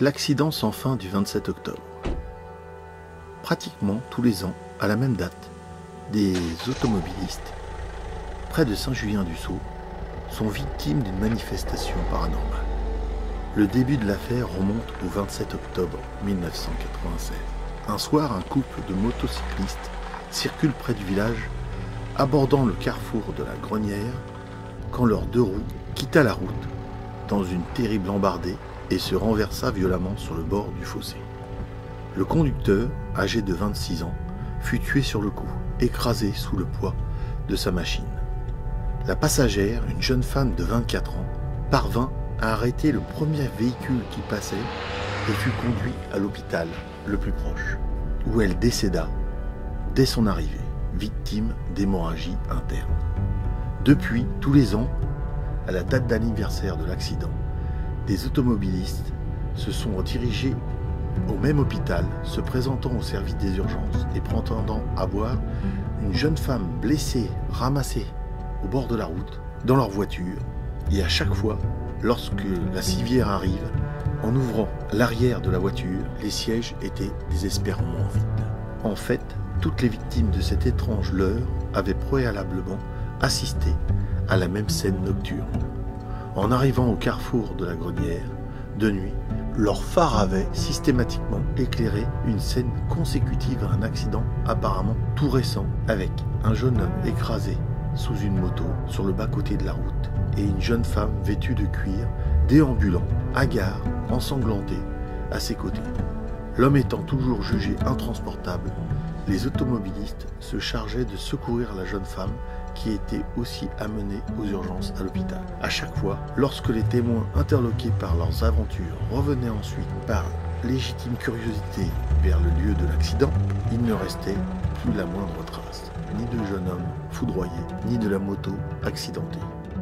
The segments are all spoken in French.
L'accident sans fin du 27 octobre. Pratiquement tous les ans, à la même date, des automobilistes, près de Saint-Julien-du-Sault, sont victimes d'une manifestation paranormale. Le début de l'affaire remonte au 27 octobre 1996. Un soir, un couple de motocyclistes circule près du village, abordant le carrefour de la Grenière, quand leurs deux roues quitta la route dans une terrible embardée et se renversa violemment sur le bord du fossé. Le conducteur, âgé de 26 ans, fut tué sur le coup, écrasé sous le poids de sa machine. La passagère, une jeune femme de 24 ans, parvint à arrêter le premier véhicule qui passait et fut conduite à l'hôpital le plus proche, où elle décéda dès son arrivée, victime d'hémorragie interne. Depuis, tous les ans, à la date d'anniversaire de l'accident, des automobilistes se sont dirigés au même hôpital, se présentant au service des urgences et prétendant avoir une jeune femme blessée ramassée au bord de la route dans leur voiture. Et à chaque fois, lorsque la civière arrive, en ouvrant l'arrière de la voiture, les sièges étaient désespérément vides. En fait, toutes les victimes de cette étrange leurre avaient préalablement assisté à la même scène nocturne. En arrivant au carrefour de la Grenière, de nuit, leur phare avait systématiquement éclairé une scène consécutive à un accident apparemment tout récent, avec un jeune homme écrasé sous une moto sur le bas-côté de la route et une jeune femme vêtue de cuir déambulant, hagard, ensanglantée, à ses côtés. L'homme étant toujours jugé intransportable, les automobilistes se chargeaient de secourir la jeune femme qui était aussi amenée aux urgences à l'hôpital. À chaque fois, lorsque les témoins interloqués par leurs aventures revenaient ensuite par légitime curiosité vers le lieu de l'accident, il ne restait plus la moindre trace, ni de jeune homme foudroyé, ni de la moto accidentée.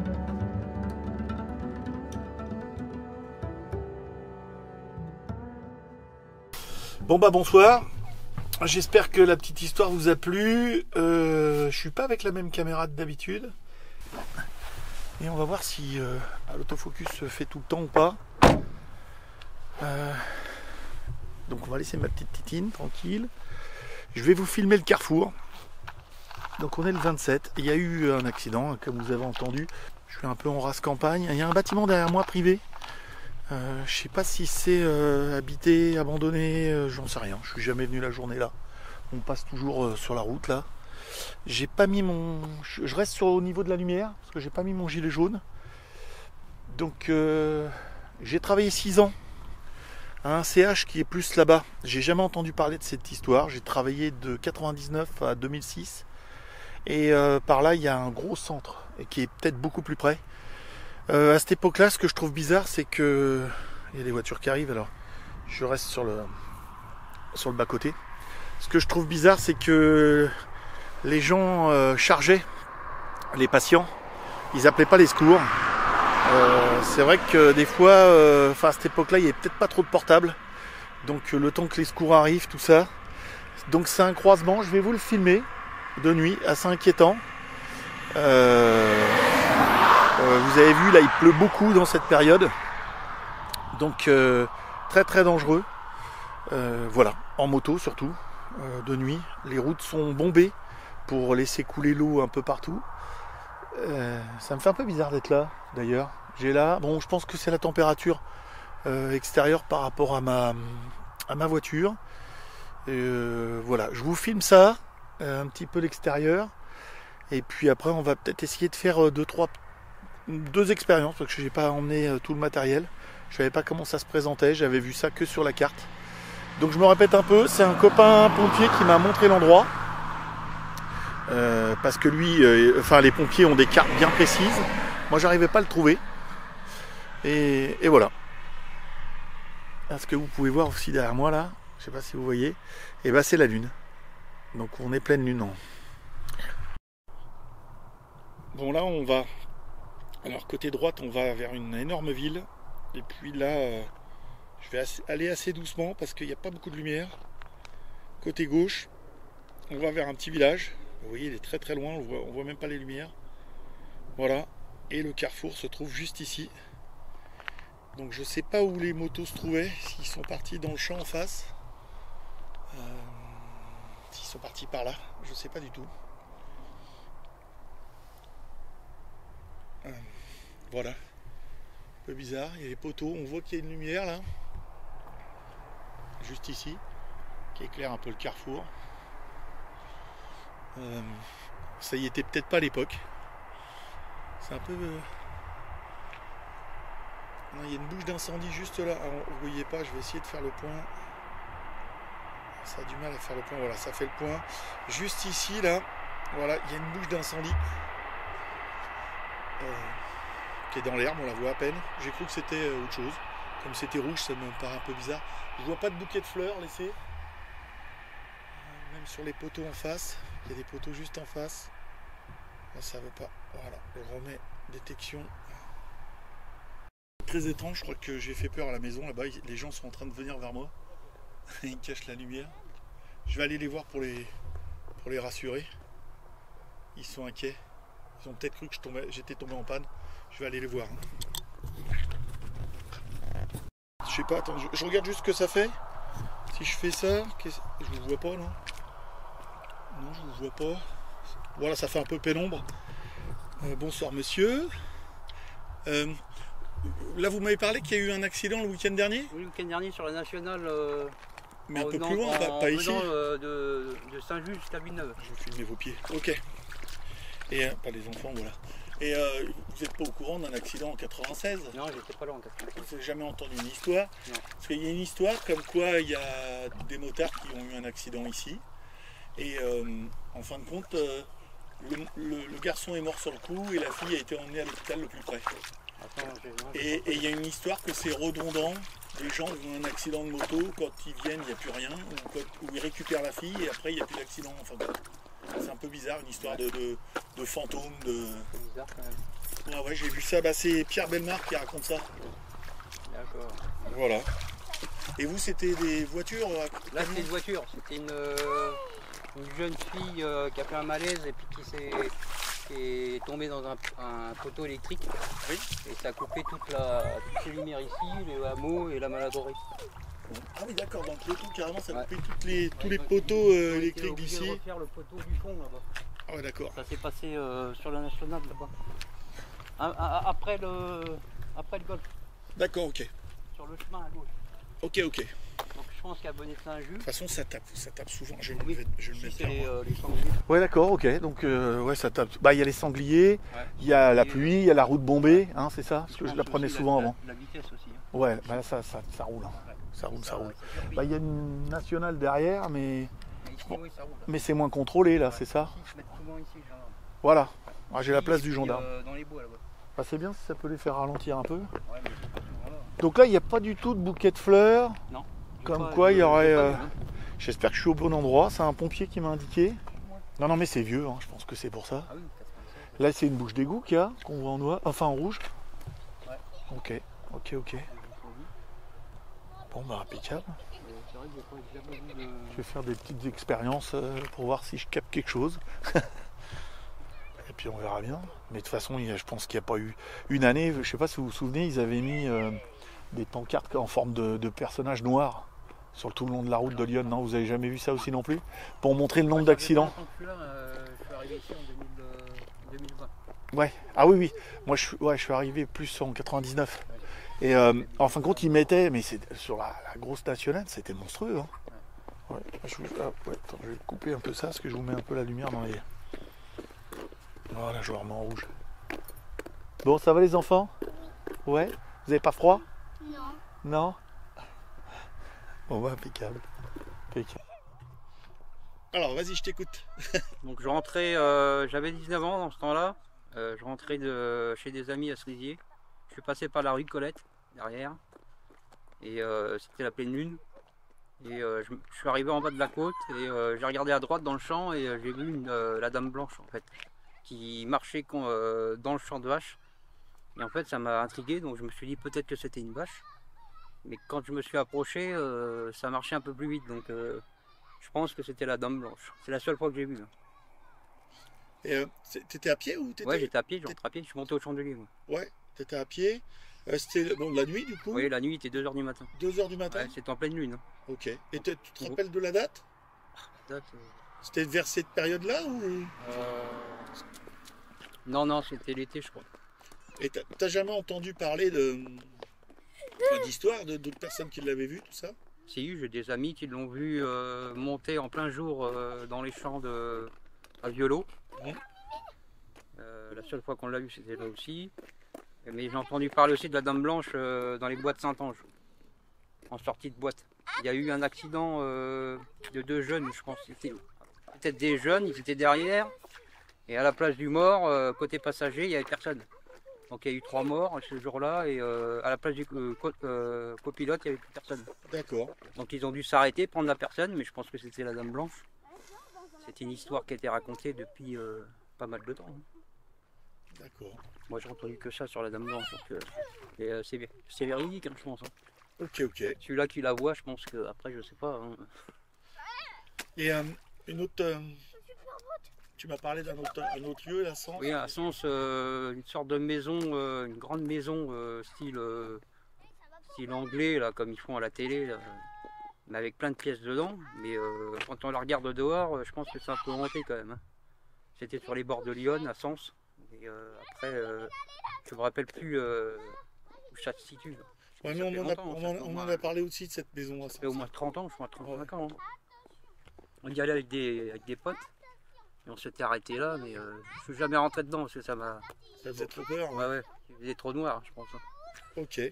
Bon bah bonsoir, j'espère que la petite histoire vous a plu. Je suis pas avec la même caméra que d'habitude. Et on va voir si l'autofocus se fait tout le temps ou pas. Donc on va laisser ma petite titine tranquille. Je vais vous filmer le carrefour. Donc on est le 27. Il y a eu un accident, comme vous avez entendu. Je suis un peu en race campagne. Il y a un bâtiment derrière moi privé. Je sais pas si c'est habité, abandonné, j'en sais rien. Je suis jamais venu la journée là. On passe toujours sur la route là. J'ai pas mis mon. Je reste au niveau de la lumière parce que j'ai pas mis mon gilet jaune. Donc j'ai travaillé 6 ans à un CH qui est plus là-bas. J'ai jamais entendu parler de cette histoire. J'ai travaillé de 99 à 2006. Et par là il y a un gros centre et qui est peut-être beaucoup plus près. À cette époque-là, ce que je trouve bizarre, c'est que il y a des voitures qui arrivent. Alors, je reste sur le bas-côté. Ce que je trouve bizarre, c'est que les gens chargeaient les patients. Ils appelaient pas les secours. C'est vrai que des fois, à cette époque-là, il n'y avait peut-être pas trop de portables. Donc, le temps que les secours arrivent, tout ça. Donc, c'est un croisement. Je vais vous le filmer de nuit, assez inquiétant. Vous avez vu, là il pleut beaucoup dans cette période, donc très très dangereux. Voilà, en moto surtout, de nuit. Les routes sont bombées pour laisser couler l'eau un peu partout. Ça me fait un peu bizarre d'être là d'ailleurs. J'ai là, bon je pense que c'est la température extérieure par rapport à ma voiture. Voilà, je vous filme ça, un petit peu l'extérieur. Et puis après on va peut-être essayer de faire deux expériences, parce que je n'ai pas emmené tout le matériel. Je ne savais pas comment ça se présentait, j'avais vu ça que sur la carte. Donc je me répète un peu, c'est un copain pompier qui m'a montré l'endroit. Parce que lui, les pompiers ont des cartes bien précises. Moi j'arrivais pas à le trouver. Et voilà. Ce que vous pouvez voir aussi derrière moi là, je ne sais pas si vous voyez, et c'est la lune. Donc on est pleine lune. Bon là on va. Alors côté droite on va vers une énorme ville et puis là je vais aller assez doucement parce qu'il n'y a pas beaucoup de lumière. Côté gauche on va vers un petit village, vous voyez il est très très loin, on voit même pas les lumières. Voilà, et le carrefour se trouve juste ici. Donc je sais pas où les motos se trouvaient, s'ils sont partis dans le champ en face. S'ils sont partis par là, je sais pas du tout. Voilà. Un peu bizarre, il y a les poteaux, on voit qu'il y a une lumière là. Juste ici, qui éclaire un peu le carrefour. Ça y était peut-être pas à l'époque. C'est un peu... Non, il y a une bouche d'incendie juste là. Alors, vous voyez pas, je vais essayer de faire le point. Ça a du mal à faire le point. Voilà, ça fait le point. Juste ici, là, voilà, il y a une bouche d'incendie qui est dans l'herbe, on la voit à peine. J'ai cru que c'était autre chose. Comme c'était rouge, ça me paraît un peu bizarre. Je vois pas de bouquet de fleurs laissé. Même sur les poteaux en face. Il y a des poteaux juste en face. Là, ça veut pas. Voilà, je remets détection. Très étrange, je crois que j'ai fait peur à la maison là-bas. Les gens sont en train de venir vers moi. Ils cachent la lumière. Je vais aller les voir pour les rassurer. Ils sont inquiets. Ils ont peut-être cru que j'étais tombé en panne. Je vais aller les voir. Je sais pas, attends, je regarde juste ce que ça fait. Si je fais ça, je vous vois pas là. Non, je vous vois pas. Voilà, ça fait un peu pénombre. Bonsoir monsieur. Là, vous m'avez parlé qu'il y a eu un accident le week-end dernier? Oui, le week-end dernier sur la nationale. Mais un peu plus loin, pas ici. De Saint-Just jusqu'à Villeneuve. Je vais filmer vos pieds. Ok. Et pas les enfants, voilà. Et vous n'êtes pas au courant d'un accident en 96? Non, j'étais pas là en 96. Vous n'avez jamais entendu une histoire? Non. Parce qu'il y a une histoire comme quoi il y a des motards qui ont eu un accident ici. Et en fin de compte, le garçon est mort sur le coup et la fille a été emmenée à l'hôpital le plus près. Attends, Et il y a une histoire que c'est redondant. Les gens ont un accident de moto, quand ils viennent, il n'y a plus rien. Ou ils récupèrent la fille et après, il n'y a plus d'accident. Enfin, c'est un peu bizarre, une histoire de fantôme. C'est bizarre quand même. Ouais, j'ai vu ça. Bah, c'est Pierre Bellemare qui raconte ça. D'accord. Voilà. Et vous, c'était des voitures? Là, c'était une voiture. C'était une jeune fille qui a fait un malaise et puis qui est tombée dans un poteau électrique. Oui. Et ça a coupé toutes les lumières ici, les hameaux et la maladrerie. Ah oui, d'accord, dans le poteau, carrément, ça a coupé Ouais. tous les poteaux électriques d'ici. d'ici. On refaire le poteau du fond là-bas. Ah ouais, d'accord. Ça s'est passé sur la nationale là-bas. Après le golf, D'accord, ok. sur le chemin à gauche. Ok, ok. Donc je pense qu'à Bonnet-Saint-Just. De toute façon, ça tape souvent. Je vais Oui, le ici, mettre c'est vers moi. les sangliers. Ouais, d'accord, ok. Donc, ouais, ça tape. Bah, il y a les sangliers, Ouais. il y a la pluie, il y a la route bombée, hein, c'est ça? Parce que je la pense prenais aussi souvent avant. La vitesse aussi. Hein. Ouais, bah là, ça roule. Hein. Ouais. Ça roule. Ça vire Bah, vite. il y a une nationale derrière, mais Ici, oui, ça roule. Là. mais c'est moins contrôlé, là, c'est ça? Ici, ils se mettent souvent ici, les gendarmes. Voilà. Ah, j'ai la Ici, place et du puis, gendarme. Dans les bois là-bas. Bah, c'est bien si ça peut les faire ralentir un peu. Ouais, mais c'est pas souvent là. Donc là, il n'y a pas du tout de bouquet de fleurs. Non. Comme quoi, il y aurait... Pas, hein. J'espère que je suis au bon endroit. C'est un pompier qui m'a indiqué. Non, mais c'est vieux, hein, je pense que c'est pour ça. Ah oui, 96. Là, c'est une bouche d'égout qu'il y a, qu'on voit en noir, enfin en rouge. Ouais. Ok. Bon, bah, impeccable. C'est vrai que j'ai pas jamais vu de... Je vais faire des petites expériences pour voir si je capte quelque chose. Et puis on verra bien. Mais de toute façon, je pense qu'il n'y a pas eu une année, je sais pas si vous vous souvenez, ils avaient mis des pancartes en forme de personnages noirs sur tout le long de la route de Lyon. Non, vous avez jamais vu ça aussi non plus? Pour montrer le nombre d'accidents. Je suis arrivé ici en 2020. Ouais. Ah oui. Moi, je suis arrivé plus en 99. Et en fin de compte, ils mettaient, mais c'est sur la grosse nationale, c'était monstrueux. Hein. Ouais. Attends, je vais couper un peu ça, parce que je vous mets un peu la lumière dans les... Voilà, je remets en rouge. Bon, ça va les enfants? Ouais? Vous avez pas froid? Non. Non? Bon, bah, impeccable. Alors, vas-y, je t'écoute. Donc je rentrais, j'avais 19 ans dans ce temps-là. Je rentrais chez des amis à Cerisier. Je suis passé par la rue Colette, derrière. Et c'était la pleine lune. Et je suis arrivé en bas de la côte et j'ai regardé à droite dans le champ et j'ai vu la dame blanche en fait, qui marchait dans le champ de vaches. Et en fait ça m'a intrigué, donc je me suis dit peut-être que c'était une vache. Mais quand je me suis approché, ça marchait un peu plus vite, donc je pense que c'était la dame blanche. C'est la seule fois que j'ai vu. Hein. Et t'étais à pied ou t'étais... Ouais, j'étais à pied, je rentre à pied, je suis monté au chandelier. Moi. Ouais, t'étais à pied. C'était bon, la nuit du coup? Oui, la nuit, il était 2 h du matin. 2 h du matin? Ouais, c'était en pleine lune. Ok. Et tu te rappelles de la date? Date, C'était vers cette période-là ou... Non, non, c'était l'été, je crois. Et t'as jamais entendu parler d'histoire d'autres personnes qui l'avaient vu, tout ça? Si, j'ai des amis qui l'ont vu monter en plein jour dans les champs à Violo. Ouais. La seule fois qu'on l'a vu, c'était là aussi. Mais j'ai entendu parler aussi de la Dame Blanche dans les bois de Saint-Ange, en sortie de boîte. Il y a eu un accident de 2 jeunes, je pense. C'était peut-être des jeunes, ils étaient derrière. Et à la place du mort, côté passager, il n'y avait personne. Donc il y a eu 3 morts ce jour-là. Et à la place du copilote, il n'y avait plus personne. D'accord. Donc ils ont dû s'arrêter, prendre la personne, mais je pense que c'était la Dame Blanche. C'était une histoire qui a été racontée depuis pas mal de temps. D'accord. Moi j'ai entendu que ça sur la Dame Blanche. Donc, c'est véridique, hein, je pense. Hein. Ok, ok. Celui-là qui la voit, je pense que après je sais pas. Hein. Et une autre... tu m'as parlé d'un autre lieu, là, Sens? Oui, à Sens, une sorte de maison, une grande maison style anglais, là, comme ils font à la télé, là, mais avec plein de pièces dedans. Mais quand on la regarde de dehors, je pense que c'est un peu hanté quand même. Hein. C'était sur les bords de Lyon, à Sens. Et après, je me rappelle plus où ça se situe. Ouais, mais on en a parlé aussi de cette maison. Ça fait au moins 30 ans, je crois, 35 ans. Hein. On y allait avec des potes. Et on s'était arrêté là, mais je suis jamais rentré dedans parce que ça m'a... Ça faisait trop peur? Ouais, ouais, il faisait trop noir, je pense. Hein. Ok.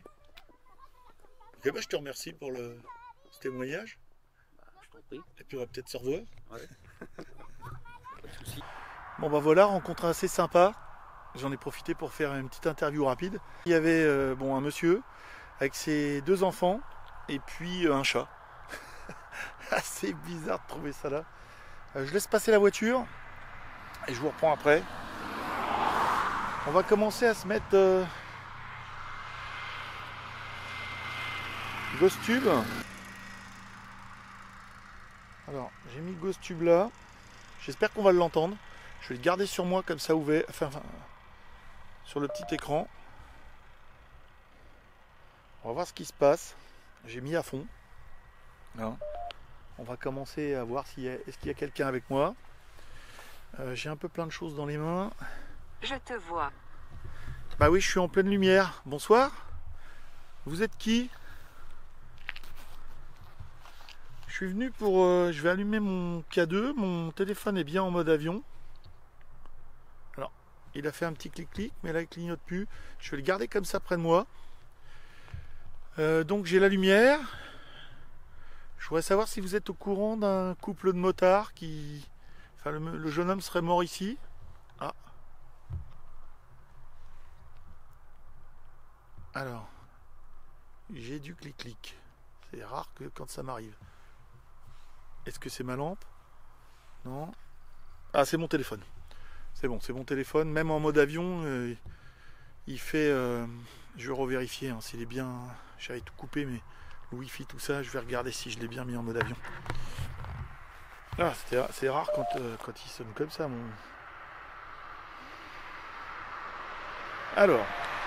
Ok, bah, je te remercie pour ce témoignage. Bah, je t'en prie. Et puis on va peut-être se revoir. Ouais. Pas de soucis. Bon bah voilà, rencontre assez sympa. J'en ai profité pour faire une petite interview rapide. Il y avait un monsieur avec ses 2 enfants et puis un chat. Assez bizarre de trouver ça là. Je laisse passer la voiture et je vous reprends après. On va commencer à se mettre Ghost Tube. Alors j'ai mis Ghost Tube là. J'espère qu'on va l'entendre. Je vais le garder sur moi comme ça ouvert, enfin, sur le petit écran. On va voir ce qui se passe. J'ai mis à fond. Là. On va commencer à voir est-ce qu'il y a quelqu'un avec moi. J'ai un peu plein de choses dans les mains. Je te vois. Bah oui, je suis en pleine lumière. Bonsoir. Vous êtes qui? Je suis venu pour... je vais allumer mon K2. Mon téléphone est bien en mode avion. Alors, il a fait un petit clic-clic, mais là il clignote plus. Je vais le garder comme ça près de moi. Donc j'ai la lumière. Je voudrais savoir si vous êtes au courant d'un couple de motards qui... Enfin, le jeune homme serait mort ici. Ah. Alors. J'ai du clic-clic. C'est rare que quand ça m'arrive. Est-ce que c'est ma lampe? Non. Ah, c'est mon téléphone. C'est bon, c'est mon téléphone. Même en mode avion, il fait... je vais revérifier hein, s'il est bien... J'avais tout coupé, mais... Le wifi, tout ça, je vais regarder si je l'ai bien mis en mode avion. Ah, c'est rare quand il sonne comme ça, mon... Alors.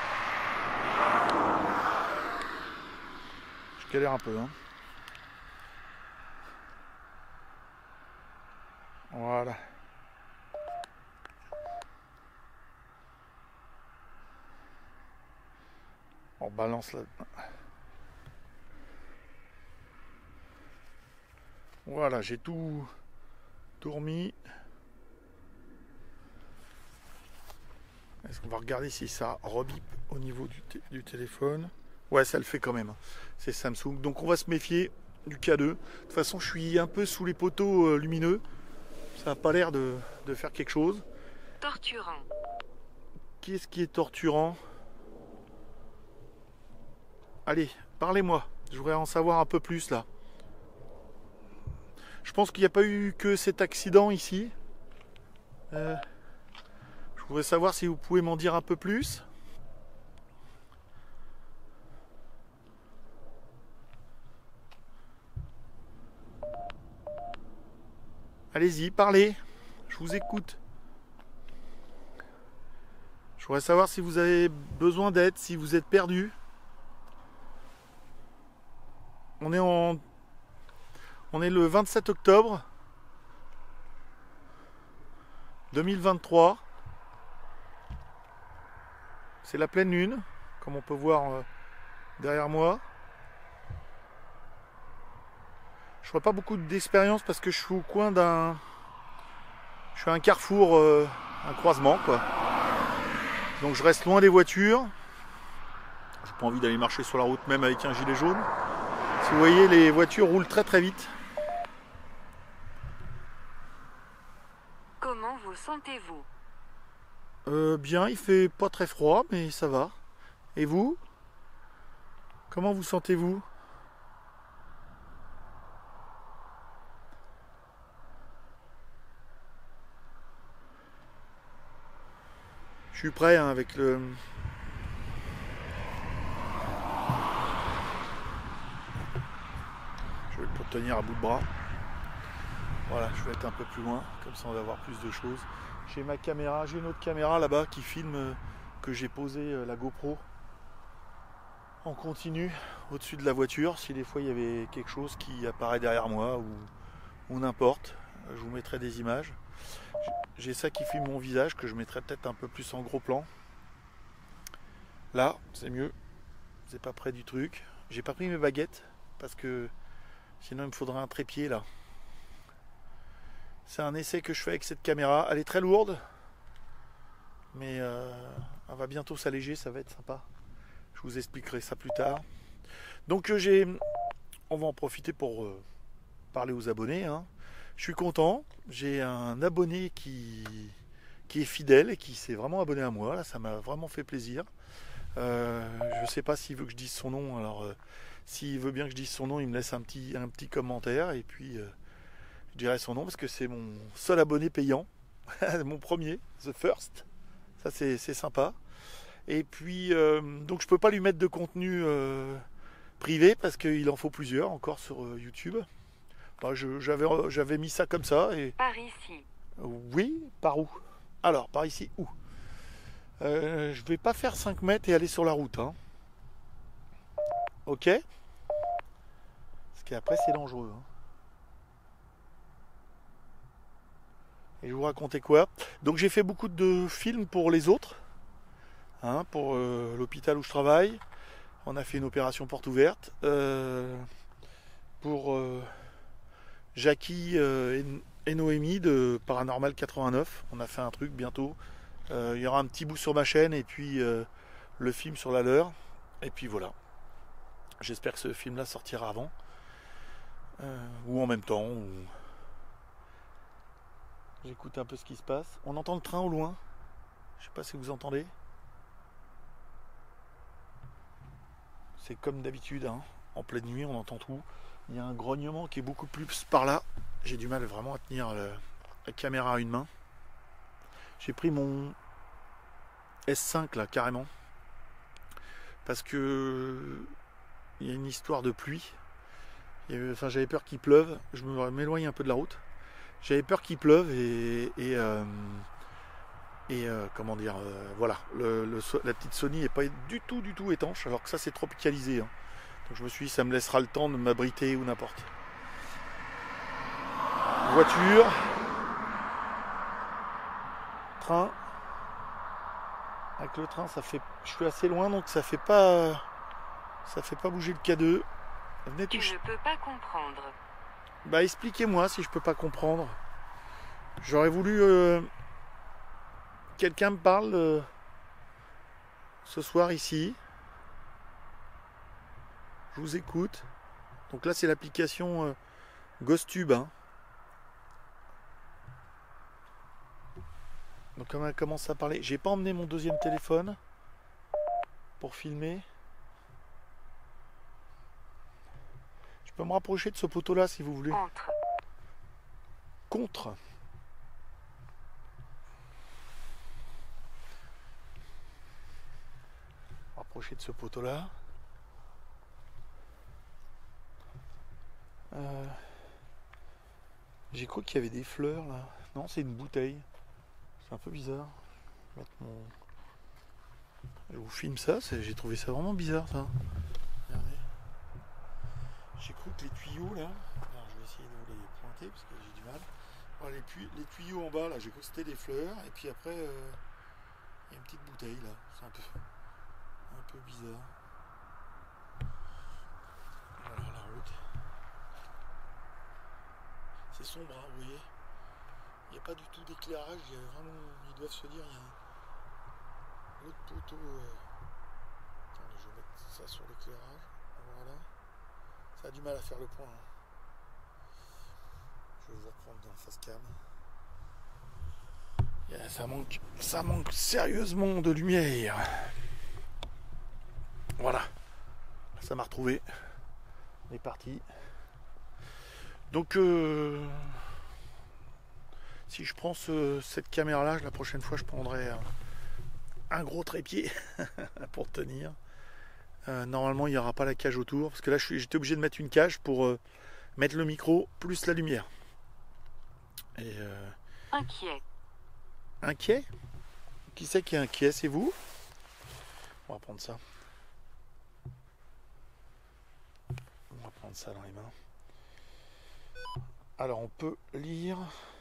Je galère un peu, hein. Voilà. On balance là. Voilà, j'ai tout remis. Est-ce qu'on va regarder si ça rebip au niveau du téléphone? Ouais, ça le fait quand même. C'est Samsung. Donc on va se méfier du K2. De toute façon, je suis un peu sous les poteaux lumineux. Ça n'a pas l'air de faire quelque chose. Torturant. Qu'est-ce qui est torturant? Allez, parlez-moi. Je voudrais en savoir un peu plus là. Je pense qu'il n'y a pas eu que cet accident ici. Je voudrais savoir si vous pouvez m'en dire un peu plus. Allez-y, parlez. Je vous écoute. Je voudrais savoir si vous avez besoin d'aide, si vous êtes perdu. On est le 27 octobre 2023. C'est la pleine lune, comme on peut voir derrière moi. Je ferai pas beaucoup d'expérience parce que je suis au coin d'un... Je suis à un carrefour, un croisement quoi. Donc je reste loin des voitures. J'ai pas envie d'aller marcher sur la route même avec un gilet jaune. Si vous voyez, les voitures roulent très très vite. Comment vous sentez-vous? Bien, il fait pas très froid, mais ça va. Et vous? Comment vous sentez-vous? Je suis prêt hein, avec le... Je vais le tenir à bout de bras. Voilà, je vais être un peu plus loin, comme ça on va voir plus de choses. J'ai ma caméra, j'ai une autre caméra là-bas qui filme que j'ai posé la GoPro en continu au-dessus de la voiture. Si des fois il y avait quelque chose qui apparaît derrière moi ou n'importe, je vous mettrai des images. J'ai ça qui filme mon visage que je mettrai peut-être un peu plus en gros plan. Là, c'est mieux. C'est pas près du truc. J'ai pas pris mes baguettes parce que sinon il me faudrait un trépied là. C'est un essai que je fais avec cette caméra. Elle est très lourde, mais elle va bientôt s'alléger, ça va être sympa. Je vous expliquerai ça plus tard. Donc on va en profiter pour parler aux abonnés. Hein. Je suis content. J'ai un abonné qui est fidèle et qui s'est vraiment abonné à moi. Là, ça m'a vraiment fait plaisir. Je ne sais pas s'il veut que je dise son nom. Alors, s'il veut bien que je dise son nom, il me laisse un petit commentaire et puis je dirai son nom parce que c'est mon seul abonné payant, mon premier, The First. Ça c'est sympa. Et puis donc je peux pas lui mettre de contenu privé parce qu'il en faut plusieurs encore sur YouTube. Enfin, j'avais mis ça comme ça et. Par ici. Oui, par où? Alors par ici où? Je vais pas faire 5 mètres et aller sur la route. Hein. Ok? Parce qu'après c'est dangereux. Hein. Et je vous racontais quoi? Donc j'ai fait beaucoup de films pour les autres, hein, pour l'hôpital où je travaille. On a fait une opération porte ouverte. Pour Jackie et Noémie de Paranormal 89. On a fait un truc bientôt. Il y aura un petit bout sur ma chaîne et puis le film sur la leur. Et puis voilà. J'espère que ce film-là sortira avant. Ou en même temps. Ou... J'écoute un peu ce qui se passe. On entend le train au loin. Je sais pas si vous entendez. C'est comme d'habitude. Hein. En pleine nuit, on entend tout. Il y a un grognement qui est beaucoup plus par là. J'ai du mal vraiment à tenir la caméra à une main. J'ai pris mon S5 là carrément. Parce que il y a une histoire de pluie. Enfin, j'avais peur qu'il pleuve. Je m'éloigne un peu de la route. J'avais peur qu'il pleuve et comment dire, voilà, la petite Sony n'est pas du tout étanche, alors que ça c'est tropicalisé. Hein. Donc je me suis dit, ça me laissera le temps de m'abriter ou n'importe. Voiture, train. Avec le train, ça fait, je suis assez loin, donc ça fait pas bouger le K2. Venez Tu toucher. ne peux pas comprendre. Bah expliquez-moi si je peux pas comprendre. J'aurais voulu quelqu'un me parle ce soir ici. Je vous écoute. Donc là c'est l'application GhostTube. Hein. Donc comme elle commence à parler, j'ai pas emmené mon deuxième téléphone pour filmer. Je peux me rapprocher de ce poteau là si vous voulez. Contre. Rapprocher de ce poteau là. J'ai cru qu'il y avait des fleurs là. Non, c'est une bouteille. C'est un peu bizarre. Je vous filme ça, j'ai trouvé ça vraiment bizarre ça. Regardez. J'ai cru que les tuyaux là, alors je vais essayer de vous les pointer parce que j'ai du mal. Voilà, les tuyaux en bas là, j'ai cru que c'était des fleurs et puis après il y a une petite bouteille là, c'est un peu bizarre. Voilà la route. C'est sombre, hein, vous voyez. Il n'y a pas du tout d'éclairage, ils doivent se dire, il y a l'autre poteau. Attendez, je vais mettre ça sur l'éclairage. Voilà. Ça a du mal à faire le point. Hein. Je vais vous reprendre dans le face cam. Ça manque sérieusement de lumière. Voilà. Ça m'a retrouvé. On est parti. Donc si je prends cette caméra là, la prochaine fois je prendrai un gros trépied pour tenir. Normalement il n'y aura pas la cage autour parce que là j'étais obligé de mettre une cage pour mettre le micro plus la lumière. Et Inquiet. inquiet? Qui c'est qui est inquiet? C'est vous? On va prendre ça. On va prendre ça dans les mains. Alors on peut lire.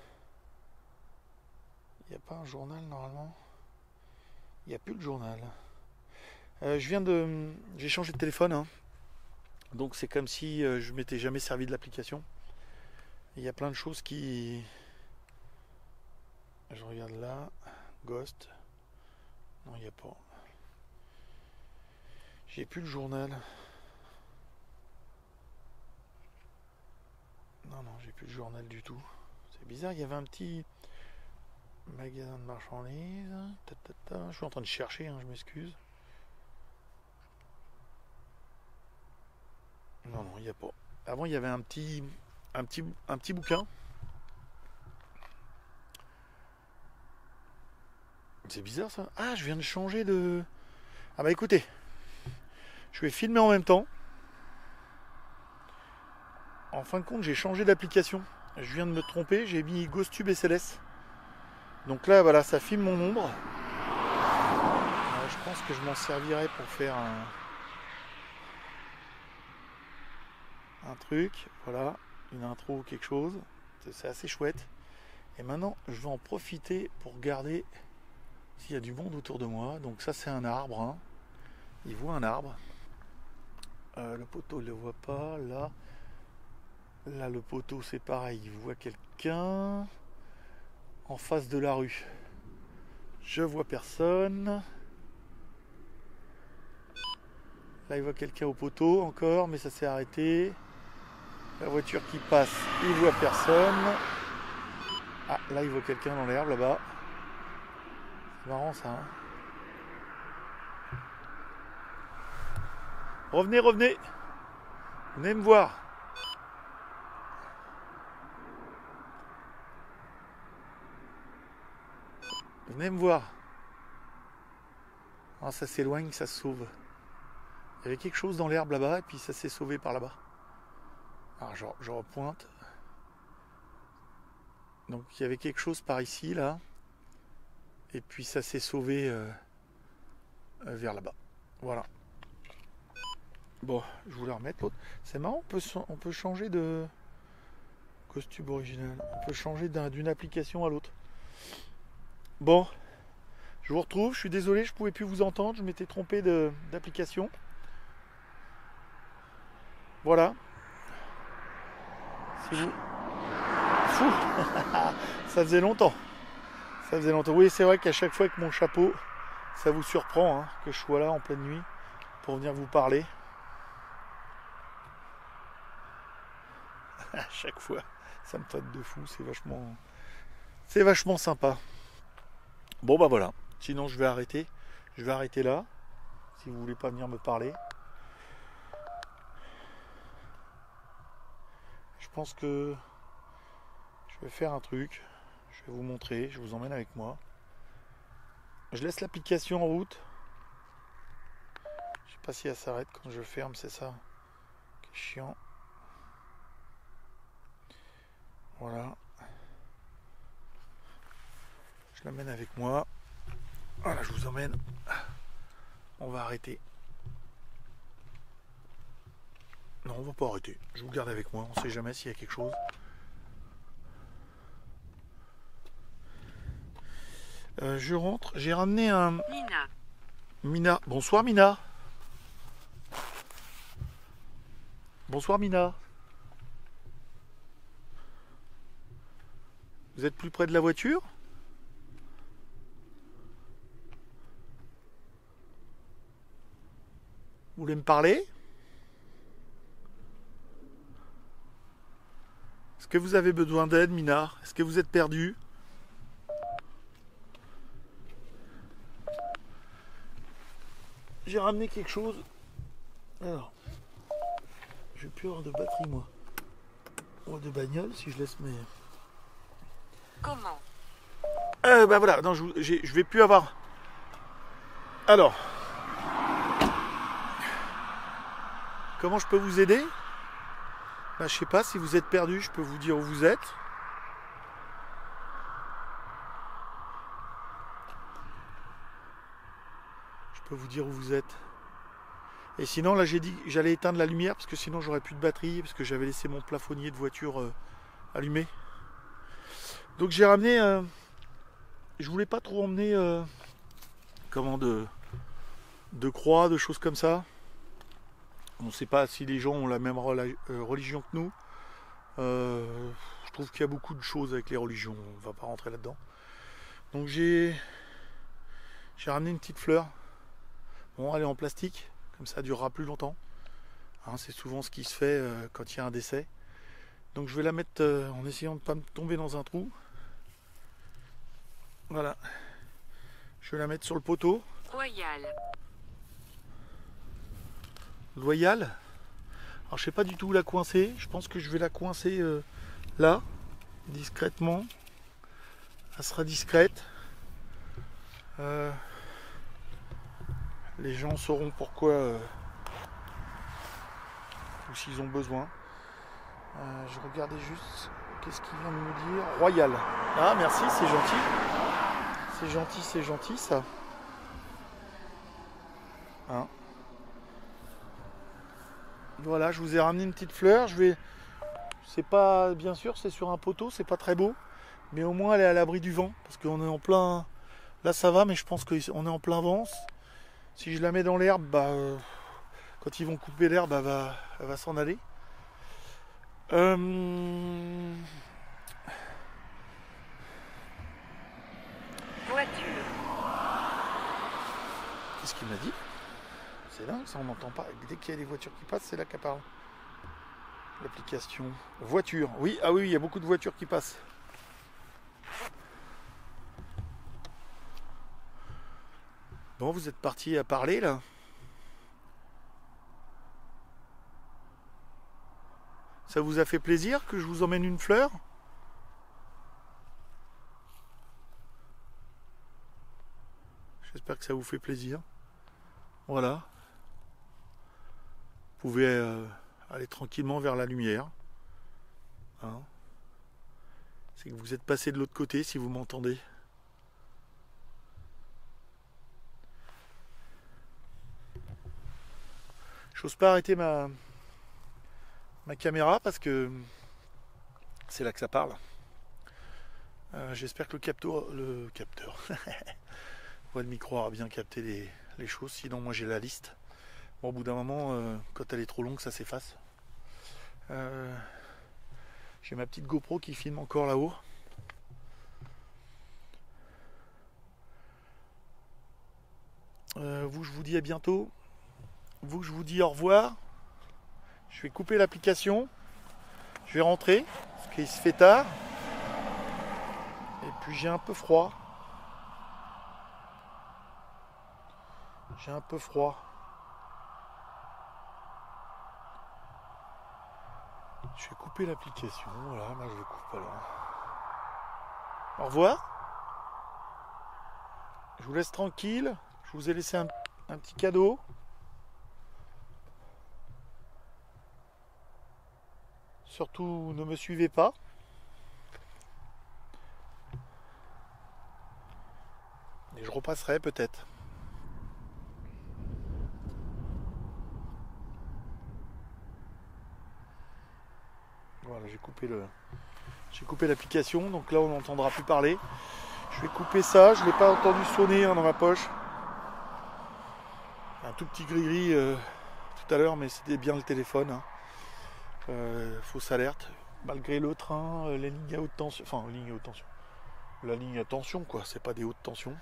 Il n'y a pas un journal normalement. Il n'y a plus le journal. J'ai changé de téléphone. Hein. Donc c'est comme si je m'étais jamais servi de l'application. Il y a plein de choses qui... Je regarde là. Ghost. Non, il n'y a pas. J'ai plus le journal. Non, j'ai plus le journal du tout. C'est bizarre, il y avait un petit magasin de marchandises. Je suis en train de chercher, hein, je m'excuse. Non, il n'y a pas. Avant, il y avait un petit bouquin. C'est bizarre ça. Ah, je viens de changer de... Ah bah écoutez, je vais filmer en même temps. En fin de compte, j'ai changé d'application. Je viens de me tromper, j'ai mis GhostTube SLS. Donc là, voilà, ça filme mon ombre. Je pense que je m'en servirai pour faire un truc. Voilà, une intro ou quelque chose. C'est assez chouette. Et maintenant, je vais en profiter pour regarder s'il y a du monde autour de moi. Donc ça, c'est un arbre. Hein. Il voit un arbre. Le poteau, il ne le voit pas. Là, le poteau, c'est pareil. Il voit quelqu'un en face de la rue. Je vois personne. Là, il voit quelqu'un au poteau encore, mais ça s'est arrêté. La voiture qui passe, il voit personne. Ah, là, il voit quelqu'un dans l'herbe, là-bas. C'est marrant, ça. Hein. Revenez. Venez me voir. Venez me voir. Ah, ça s'éloigne, ça se sauve. Il y avait quelque chose dans l'herbe là-bas et puis ça s'est sauvé par là-bas. Alors je repointe. Donc il y avait quelque chose par ici là. Et puis ça s'est sauvé vers là-bas. Voilà. Bon, je voulais remettre l'autre. C'est marrant, on peut changer de costume original. On peut changer d'une application à l'autre. Bon, je vous retrouve. Je suis désolé, je ne pouvais plus vous entendre. Je m'étais trompé d'application. Voilà. C'est vous. Fou. Ça faisait longtemps. Oui, c'est vrai qu'à chaque fois avec mon chapeau, ça vous surprend hein, que je sois là en pleine nuit pour venir vous parler. À chaque fois, ça me flatte de fou. C'est vachement sympa. Bon bah voilà. Sinon je vais arrêter. Je vais arrêter là. Si vous voulez pas venir me parler. Je pense que je vais faire un truc. Je vais vous montrer. Je vous emmène avec moi. Je laisse l'application en route. Je sais pas si elle s'arrête quand je ferme. C'est ça qui est chiant. Voilà. Je l'amène avec moi. Voilà, je vous emmène. On va arrêter. Non, on va pas arrêter. Je vous garde avec moi, on sait jamais s'il y a quelque chose. Je rentre, j'ai ramené un... Nina. Mina. Bonsoir Mina. Bonsoir Mina. Vous êtes plus près de la voiture? Vous voulez me parler? Est-ce que vous avez besoin d'aide, Mina? Est-ce que vous êtes perdu? J'ai ramené quelque chose. Alors, je vais plus avoir de batterie, moi. Ou de bagnole, si je laisse mes... Comment? Bah voilà, non, je vais plus avoir... Alors... Comment je peux vous aider? Bah, je sais pas, si vous êtes perdu, je peux vous dire où vous êtes. Je peux vous dire où vous êtes. Et sinon, là, j'ai dit que j'allais éteindre la lumière parce que sinon, j'aurais plus de batterie parce que j'avais laissé mon plafonnier de voiture allumé. Donc, j'ai ramené... je voulais pas trop emmener... de croix, de choses comme ça. On ne sait pas si les gens ont la même religion que nous. Je trouve qu'il y a beaucoup de choses avec les religions. On ne va pas rentrer là-dedans. Donc j'ai ramené une petite fleur. Bon, elle est en plastique. Comme ça, elle durera plus longtemps. Hein, c'est souvent ce qui se fait quand il y a un décès. Donc je vais la mettre en essayant de ne pas me tomber dans un trou. Voilà. Je vais la mettre sur le poteau. Royal. Loyal. Alors je sais pas du tout où la coincer. Je pense que je vais la coincer là, discrètement. Elle sera discrète. Les gens sauront pourquoi ou s'ils ont besoin. Je regardais juste qu'est-ce qu'il vient de me dire. Royal. Ah merci, c'est gentil. C'est gentil ça. Hein. Voilà, je vous ai ramené une petite fleur. C'est pas, bien sûr, c'est sur un poteau, c'est pas très beau, mais au moins elle est à l'abri du vent, parce qu'on est en plein. Là, ça va, mais je pense qu'on est en plein vent. Si je la mets dans l'herbe, bah, quand ils vont couper l'herbe, elle va s'en aller. Voiture. Qu'est-ce qu'il m'a dit? C'est dingue, ça on n'entend pas. Dès qu'il y a des voitures qui passent, c'est là qu'elle parle. L'application voiture. Oui, ah oui, il y a beaucoup de voitures qui passent. Bon, vous êtes parti à parler là. Ça vous a fait plaisir que je vous emmène une fleur? J'espère que ça vous fait plaisir. Voilà. Vous pouvez aller tranquillement vers la lumière. Hein, c'est que vous êtes passé de l'autre côté si vous m'entendez. J'ose pas arrêter ma caméra parce que c'est là que ça parle. J'espère que le capteur le micro aura bien capté les choses, sinon moi j'ai la liste. Bon, au bout d'un moment, quand elle est trop longue, ça s'efface. J'ai ma petite GoPro qui filme encore là-haut. Vous, je vous dis à bientôt. Vous, je vous dis au revoir. Je vais couper l'application. Je vais rentrer, parce qu'il se fait tard. Et puis j'ai un peu froid. J'ai un peu froid. Je vais couper l'application. Voilà, moi je le coupe alors. Au revoir. Je vous laisse tranquille. Je vous ai laissé un petit cadeau. Surtout, ne me suivez pas. Et je repasserai peut-être. Voilà, j'ai coupé l'application, donc là on n'entendra plus parler. Je vais couper ça, je ne l'ai pas entendu sonner dans ma poche. Un tout petit gris-gris tout à l'heure, mais c'était bien le téléphone. Fausse alerte. Malgré le train, les lignes à haute tension. Enfin, ligne à haute tension. La ligne à tension, quoi. C'est pas des hautes tensions.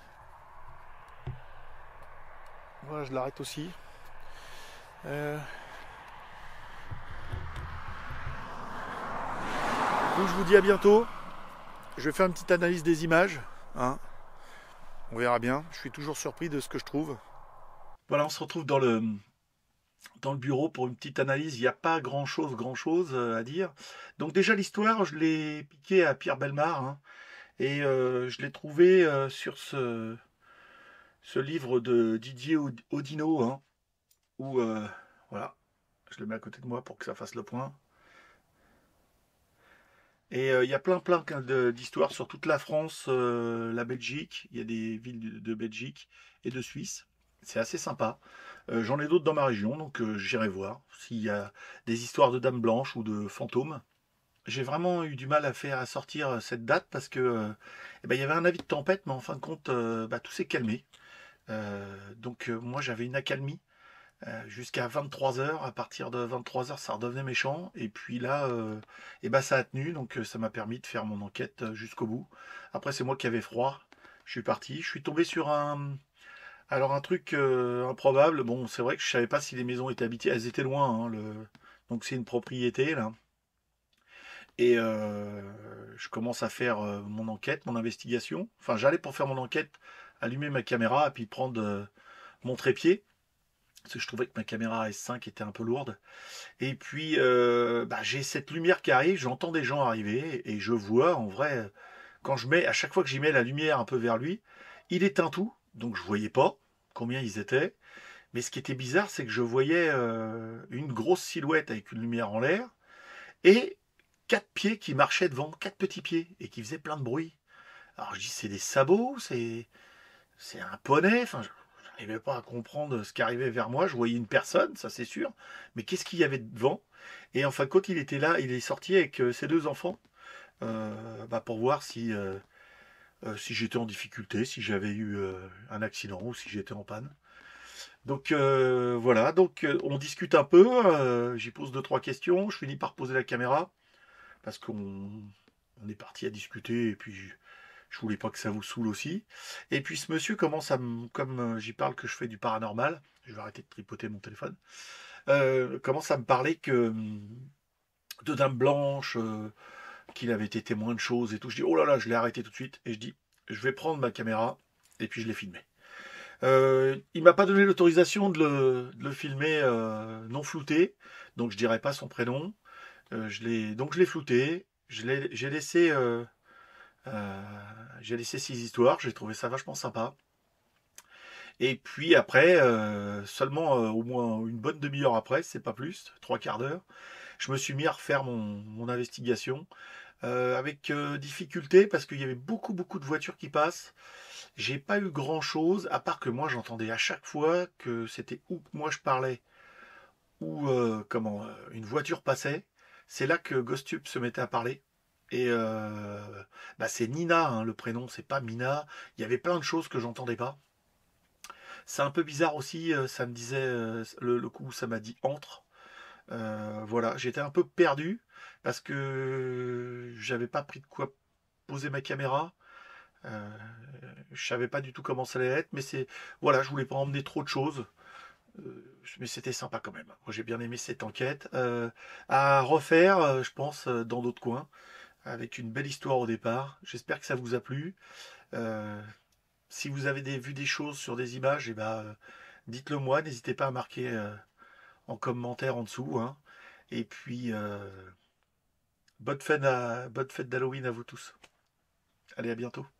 Voilà, je l'arrête aussi. Donc je vous dis à bientôt. Je vais faire une petite analyse des images. Hein. On verra bien. Je suis toujours surpris de ce que je trouve. Voilà, on se retrouve dans le bureau pour une petite analyse. Il n'y a pas grand chose à dire. Donc déjà l'histoire, je l'ai piqué à Pierre Bellemare. Hein, et je l'ai trouvé sur ce livre de Didier Oudinot. Hein, où, voilà, je le mets à côté de moi pour que ça fasse le point. Et il y a plein d'histoires sur toute la France, la Belgique. Il y a des villes de Belgique et de Suisse. C'est assez sympa. J'en ai d'autres dans ma région, donc j'irai voir s'il y a des histoires de dames blanches ou de fantômes. J'ai vraiment eu du mal à sortir cette date parce que il y avait un avis de tempête, mais en fin de compte, tout s'est calmé. Donc moi j'avais une accalmie jusqu'à 23h. À partir de 23h, ça redevenait méchant. Et puis là, ça a tenu, donc ça m'a permis de faire mon enquête jusqu'au bout. Après, c'est moi qui avais froid. Je suis parti. Je suis tombé sur un truc improbable. Bon, c'est vrai que je savais pas si les maisons étaient habitées. Elles étaient loin. Hein, donc c'est une propriété là. Et je commence à faire mon enquête, mon investigation. Enfin, j'allais pour faire mon enquête, allumer ma caméra et puis prendre mon trépied. Parce que je trouvais que ma caméra S5 était un peu lourde. Et puis, j'ai cette lumière qui arrive, j'entends des gens arriver et je vois, en vrai, à chaque fois que j'y mets la lumière un peu vers lui, il éteint tout. Donc je voyais pas combien ils étaient. Mais ce qui était bizarre, c'est que je voyais une grosse silhouette avec une lumière en l'air et 4 pieds qui marchaient devant, 4 petits pieds et qui faisaient plein de bruit. Alors je dis, c'est des sabots, c'est un poney, enfin, je n'arrivais pas à comprendre ce qui arrivait vers moi. Je voyais une personne, ça c'est sûr, mais qu'est-ce qu'il y avait devant? Et enfin, quand il était là, il est sorti avec ses 2 enfants pour voir si j'étais en difficulté, si j'avais eu un accident ou si j'étais en panne. Donc voilà, on discute un peu, j'y pose 2-3 questions, je finis par poser la caméra parce qu'on est parti à discuter et puis je voulais pas que ça vous saoule aussi. Et puis ce monsieur commence comme j'y parle que je fais du paranormal, je vais arrêter de tripoter mon téléphone, commence à me parler de dames blanches, qu'il avait été témoin de choses et tout. Je dis, oh là là, je l'ai arrêté tout de suite. Et je dis, je vais prendre ma caméra et puis je l'ai filmé. Il m'a pas donné l'autorisation de le filmer non flouté, donc je dirais pas son prénom. Je l'ai flouté. J'ai laissé ses histoires. J'ai trouvé ça vachement sympa. Et puis après, seulement au moins une bonne demi-heure après, c'est pas plus, 3/4 d'heure, je me suis mis à refaire mon investigation avec difficulté parce qu'il y avait beaucoup de voitures qui passent. J'ai pas eu grand chose, à part que moi j'entendais à chaque fois que c'était où moi je parlais ou une voiture passait. C'est là que GhostTube se mettait à parler. Et c'est Nina, hein, le prénom, c'est pas Mina. Il y avait plein de choses que j'entendais pas. C'est un peu bizarre aussi, ça me disait, le coup ça m'a dit entre. Voilà, j'étais un peu perdu parce que j'avais pas pris de quoi poser ma caméra. Je savais pas du tout comment ça allait être, mais voilà, je voulais pas emmener trop de choses. Mais c'était sympa quand même. Moi j'ai bien aimé cette enquête. À refaire, je pense, dans d'autres coins, avec une belle histoire au départ. J'espère que ça vous a plu. Si vous avez vu des choses sur des images, dites-le moi, n'hésitez pas à marquer en commentaire en dessous. Hein. Et puis, bonne fête d'Halloween à vous tous. Allez, à bientôt.